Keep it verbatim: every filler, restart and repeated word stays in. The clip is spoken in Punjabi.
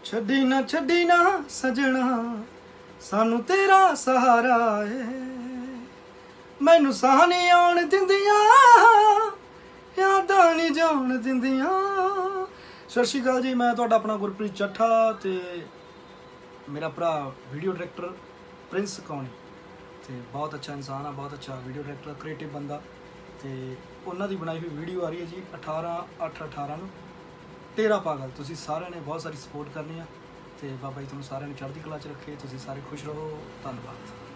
ਛੱਡੀ ਨਾ ਛੱਡੀ ਨਾ ਸਜਣਾ ਸਾਨੂੰ ਤੇਰਾ ਸਹਾਰਾ ਏ ਮੈਨੂੰ ਸਾਹ ਨਹੀਂ ਆਉਣ ਦਿੰਦੀਆਂ ਯਾਦਾਂ ਨਹੀਂ ਜਾਣ ਦਿੰਦੀਆਂ। ਸਤਿ ਸ਼੍ਰੀ ਅਕਾਲ ਜੀ, ਮੈਂ ਤੁਹਾਡਾ ਆਪਣਾ ਗੁਰਪ੍ਰੀਤ ਚੱਠਾ ਤੇ ਮੇਰਾ ਭਰਾ ਵੀਡੀਓ ਡਾਇਰੈਕਟਰ ਪ੍ਰਿੰਸ ਕੌਣੀ ਤੇ ਬਹੁਤ ਅੱਛਾ ਇਨਸਾਨ ਆ, ਬਹੁਤ ਅੱਛਾ ਵੀਡੀਓ ਡਾਇਰੈਕਟਰ, ਕ੍ਰੀਏਟਿਵ ਬੰਦਾ ਤੇ ਉਹਨਾਂ ਦੀ ਬਣਾਈ ਹੋਈ ਵੀਡੀਓ ਆ ਰਹੀ ਹੈ ਜੀ ਅਠਾਰਾਂ ਅੱਠ ਅਠਾਰਾਂ ਨੂੰ ਤੇਰਾ ਪਾਗਲ। ਤੁਸੀਂ ਸਾਰਿਆਂ ਨੇ ਬਹੁਤ ਸਾਰੀ ਸਪੋਰਟ ਕਰਨੀ ਆ ਤੇ ਬਾਬਾ ਜੀ ਤੁਹਾਨੂੰ ਸਾਰਿਆਂ ਨੂੰ ਚੜ੍ਹਦੀ ਕਲਾ 'ਚ ਰੱਖੇ, ਤੁਸੀਂ ਸਾਰੇ ਖੁਸ਼ ਰਹੋ। ਧੰਨਵਾਦ।